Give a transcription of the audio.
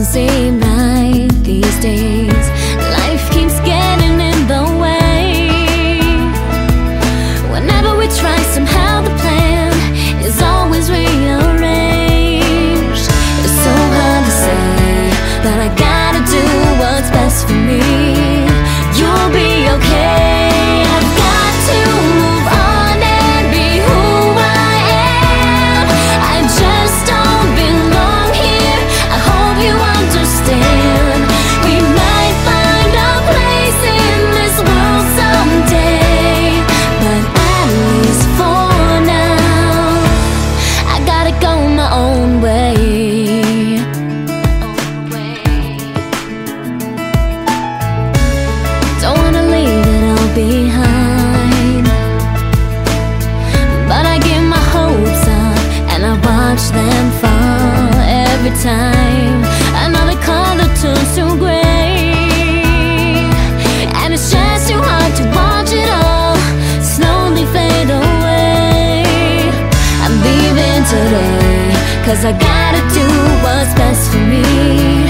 seem like these days life keeps getting in the way. Whenever we try, somehow the plan is always rearranged. It's so hard to say, but I gotta do what's best for me. You'll be okay. I've got to move on and be who I am. I just don't belong here. I hope you understand. We might find a place in this world someday, but at least for now, I gotta go my own way. Don't wanna leave it all behind, but I give my hopes up and I watch them fall every time another color turns to gray. And it's just too hard to watch it all slowly fade away. I'm leaving today, 'cause I gotta do what's best for me.